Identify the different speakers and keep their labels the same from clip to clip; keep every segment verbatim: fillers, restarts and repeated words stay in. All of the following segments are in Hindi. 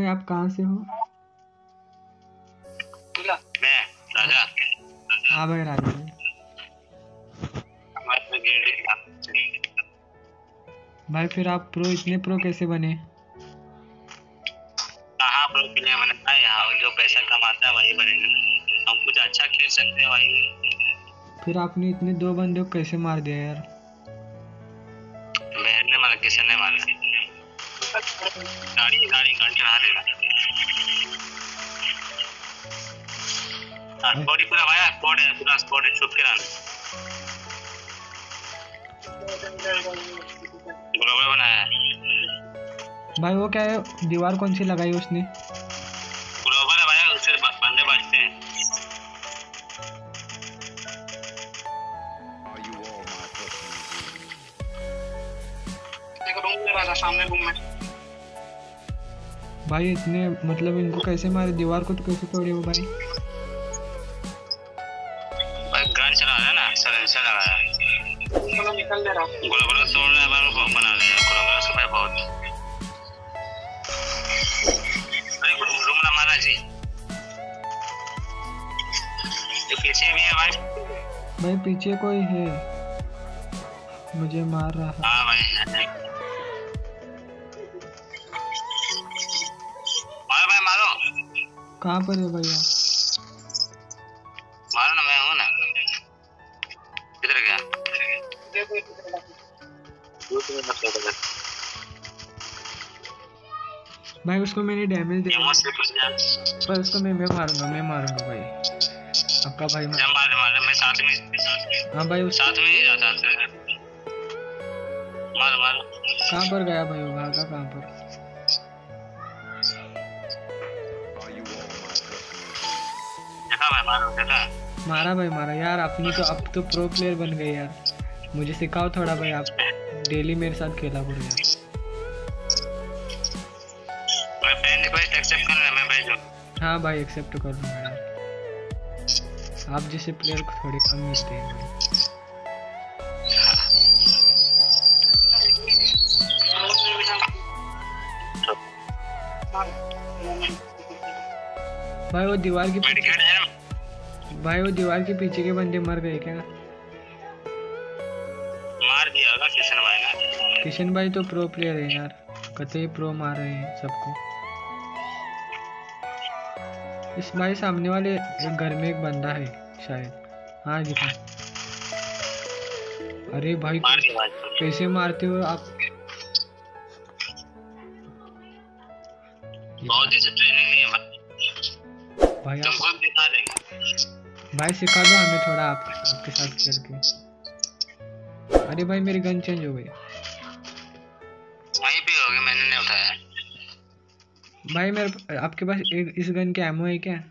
Speaker 1: भाई आप कहाँ से हो?
Speaker 2: मैं राजा।
Speaker 1: हाँ भाई राजा भाई। भाई फिर आप प्रो इतने प्रो कैसे बने?
Speaker 2: कहाँ प्रो के लिए बनना है? यहाँ जो पैसा कमाता है वही बनेगा। हम कुछ अच्छा खेल सकते हैं भाई।
Speaker 1: फिर आपने इतने दो बंदे को कैसे मार दिया यार?
Speaker 2: मैंने मारा, किसी ने मारा। गाड़ी गाड़ी गाड़ी चढ़ा देगा। स्पॉट पूरा भाई, स्पॉट है, पूरा स्पॉट है, छुप के रहना। ग्लोबल बनाया है
Speaker 1: भाई। वो क्या है, दीवार कौन सी लगाई उसने?
Speaker 2: ग्लोबल है भाई, उससे बंदे बचते हैं। एक रूम में रहा, सामने रूम में।
Speaker 1: भाई इतने मतलब इनको कैसे मारे? दीवार को तो कैसे तोड़े वो भाई?
Speaker 2: भाई गन चला रहा है ना, सलेंसर लगाया। निकल दे रहा। ग्लोबल तोड़ रहा है, बार को बना रहा है। ग्लोबल से भाई बहुत। अरे रूम ना मारा जी। ये पीछे भी है भाई।
Speaker 1: भाई पीछे कोई है, मुझे मार रहा है।
Speaker 2: हाँ भाई, मारो भाई मारो।
Speaker 1: कहाँ पर है भैया?
Speaker 2: मारो ना, मैं हूँ ना। किधर गया?
Speaker 1: भाई उसको मैंने डैमेज दिया, पर उसको मैं मैं मारूंगा, मैं मारूंगा भाई। आपका भाई मार
Speaker 2: मार मार, मैं साथ में।
Speaker 1: हाँ भाई उस
Speaker 2: साथ में ही जाता है। मार मार।
Speaker 1: कहाँ पर गया भाई? वो भागा कहाँ पर?
Speaker 2: देखा भाई, मारो देखा।
Speaker 1: मारा भाई मारा यार। अपनी तो अब तो प्रो प्लेयर बन गए यार। मुझे सिखाओ थोड़ा भाई, आप डेली मेरे साथ खेला करो यार।
Speaker 2: मैं फ्रेंड रिक्वेस्ट एक्सेप्ट कर रहा, मैं भेजूं।
Speaker 1: हाँ भाई एक्सेप्ट कर लूँगा यार। आप जैसे प्लेयर को थोड़े कम मिलते हैं भाई। भाई वो दीवार के पीछे, भाई वो दीवार के पीछे के बंदे मर गए क्या?
Speaker 2: मार दिया होगा किशन भाई ने।
Speaker 1: किशन भाई तो प्रो प्लेयर है यार, कतई प्रो मार रहे हैं सबको। इस भाई सामने वाले एक घर में एक बंदा है शायद। हाँ दिखा। अरे भाई कैसे मारते हो आप?
Speaker 2: बहुत ही ट्रेनिंग नहीं है
Speaker 1: भाई।
Speaker 2: तुमको हम दिखा देंगे
Speaker 1: भाई सिखा दो हमें थोड़ा, आप आपके साथ खेल के। अरे भाई मेरी गन चेंज हो गई।
Speaker 2: वहीं पे हो गया, मैंने नहीं उठाया।
Speaker 1: भाई मेरे आपके पास एक इस गन के एमओ है क्या?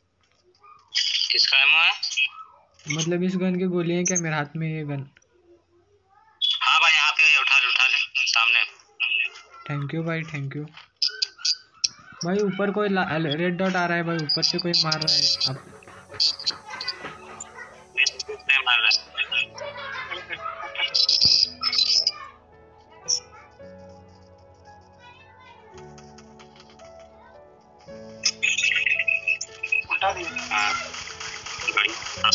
Speaker 2: किसका एमओ है?
Speaker 1: मतलब इस गन की गोली है क्या मेरे हाथ में? ये गन।
Speaker 2: हाँ भाई यहाँ पे उठा ले, उठा ले सामने।
Speaker 1: थैंक यू भाई, थैंक यू भाई। ऊपर कोई रेड डॉट आ रहा है भाई, ऊपर से कोई मार रहा है। अब
Speaker 2: मार रहा है। उठा दिया। हाँ गाड़ी।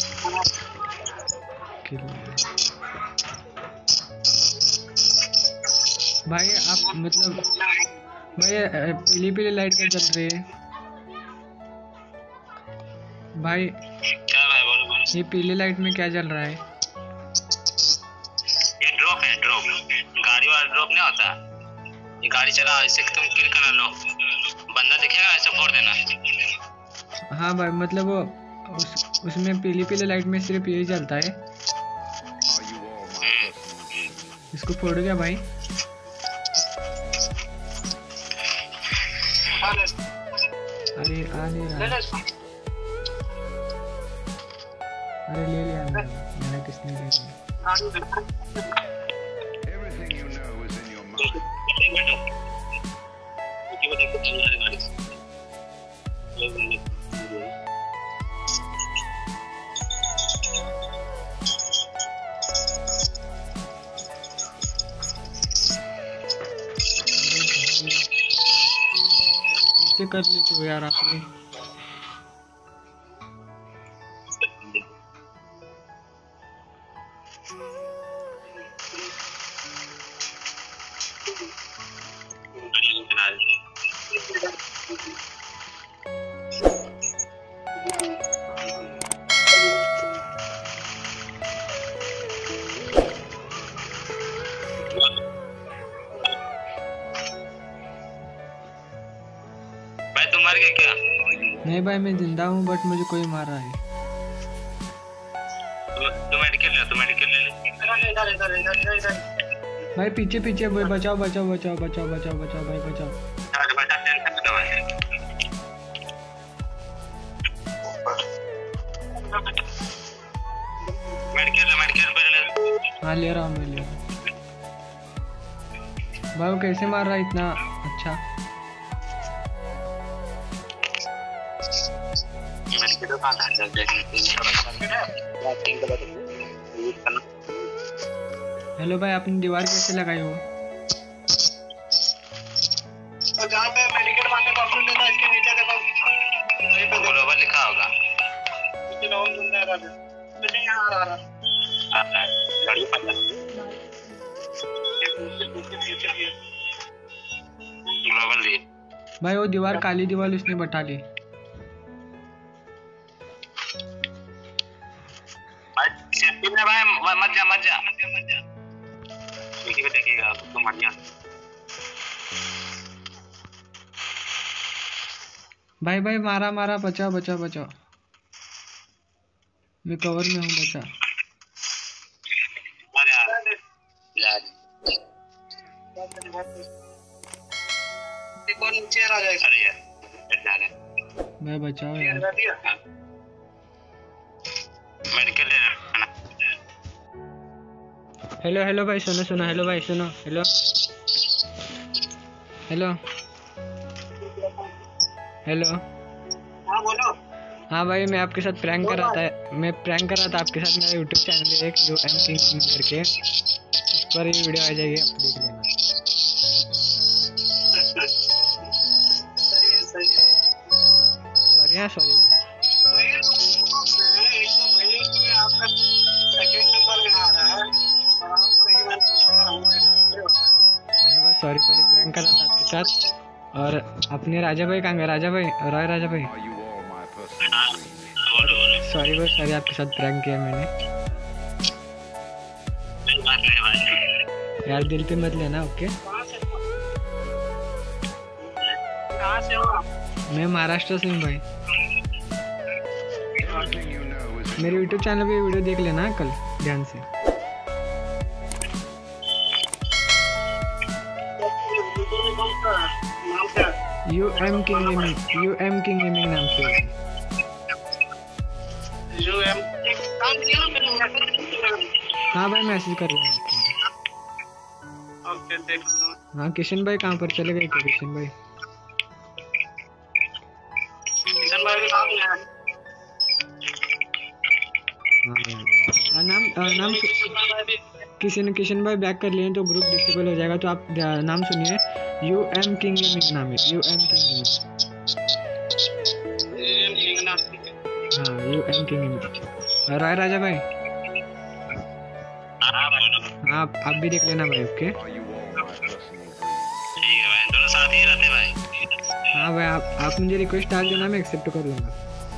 Speaker 1: भाई आप मतलब भाई पीली पीली लाइट क्या जल रही है भाई?
Speaker 2: क्या भाई बोलो बोलो।
Speaker 1: ये पीली लाइट में क्या जल रहा है?
Speaker 2: ये ड्रॉप है, ड्रॉप। गाड़ी वाला ड्रॉप नहीं होता। ये गाड़ी चला, इससे तुम किल करा लो, बंदा दिखेगा ऐसे फोड़ देना।
Speaker 1: हाँ भाई मतलब वो उस, उसमें पीली पीली लाइट में सिर्फ यही जलता है। इसको फोड़ गया भाई। अरे आ नहीं रहा। अरे ले लिया मैंने, मैंने किसने ले लिया? कैसे कर लेते हो यार आप ये?
Speaker 2: भाई तुम मर गए क्या?
Speaker 1: नहीं भाई मैं जिंदा हूँ बट मुझे कोई मार रहा है।
Speaker 2: तुम मेडिकल ले, तुम मेडिकल ले ले। इधर इधर इधर इधर इधर।
Speaker 1: भाई पीछे पीछे भाई, बचाओ बचाओ बचाओ बचाओ बचाओ बचाओ भाई बचाओ।
Speaker 2: अरे बचा, टेंशन मत लो भाई। मेडिकल ले, मेडिकल पे ले।
Speaker 1: हाँ ले रहा हूँ मैं, ले रहा हूँ। भाई वो कैसे मार रहा है इतना अच्छा? हेलो भाई, आपने दीवार कैसे लगाई हो?
Speaker 2: तो जहाँ पे मेडिकल मारने का ऑप्शन देता है इसके नीचे देखो, वहीं पे ग्लोबल लिखा होगा। इसके नाम सुनना है राजा, मुझे यहाँ आ रहा आता है गाड़ी पता ग्लोबल दी।
Speaker 1: भाई वो दीवार काली दीवार उसने बता ली।
Speaker 2: भाई मत जा मत जा मत जा, देखिए भी देखिएगा तो मर गया।
Speaker 1: भाई भाई मारा मारा, बचाओ बचाओ बचाओ, मैं कवर में हूँ, बचा।
Speaker 2: अरे यार यार कौन नीचे आ जाएगा? अरे यार जा रहे
Speaker 1: भाई बचाओ यार।
Speaker 2: मेडिकल ले लेना।
Speaker 1: हेलो हेलो भाई सुनो सुनो, हेलो भाई सुनो, हेलो हेलो हेलो।
Speaker 2: हाँ बोलो।
Speaker 1: हाँ भाई मैं आपके साथ प्रैंक कर रहा था, मैं प्रैंक कर रहा था आपके साथ। मेरा यूट्यूब चैनल है एक, जो एम किंग करके, उस पर ये वीडियो आ जाएगी, आप देख लेना।
Speaker 2: सही है सही है।
Speaker 1: सॉरी हाँ सॉरी भाई।
Speaker 2: आपका सेकंड नंबर में आ रहा है और आप पूरे के बाद
Speaker 1: नहीं बस सॉरी सॉरी, प्रैंक कर रहा था आपके साथ। और अपने राजा भाई कहाँ गए? राजा भाई, रॉय राजा भाई, सॉरी भाई सॉरी, आपके साथ प्रैंक किया मैंने यार, दिल पे मत लेना। ओके
Speaker 2: कहाँ से हो आप?
Speaker 1: मैं महाराष्ट्र से हूँ भाई। मेरे यूट्यूब चैनल पे वीडियो देख लेना कल ध्यान से। U M king gaming, U M king gaming नाम से।
Speaker 2: यू एम
Speaker 1: हाँ भाई मैसेज कर लूँगा आपको।
Speaker 2: ओके देख लो।
Speaker 1: हाँ किशन भाई कहाँ पर चले गए? किशन भाई,
Speaker 2: किशन भाई के साथ में है।
Speaker 1: हाँ भाई हाँ, नाम आ, नाम किसी ने किशन भाई बैक कर लिए तो ग्रुप डिसेबल हो जाएगा, तो आप नाम सुनिए, यू एम किंग गेमिंग नाम है, यू एम किंग गेमिंग। हाँ U M king gaming. Rai Raja भाई, हाँ आप आप भी देख लेना भाई। ओके
Speaker 2: ठीक है भाई, दोनों साथ ही रहते भाई।
Speaker 1: हाँ भाई आप आप मुझे रिक्वेस्ट डाल देना, मैं एक्सेप्ट कर लूँगा।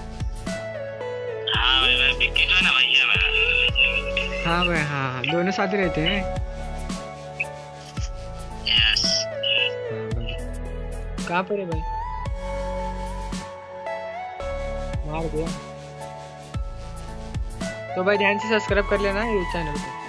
Speaker 2: हाँ भाई भाई विक्की जो है ना भैया मेरा।
Speaker 1: हाँ भाई हाँ हाँ दोनों साथ ही रहते हैं।
Speaker 2: यस।
Speaker 1: हाँ भाई कहाँ पर है भाई? मार दिया। तो भाई ध्यान से सब्सक्राइब कर लेना ये चैनल को।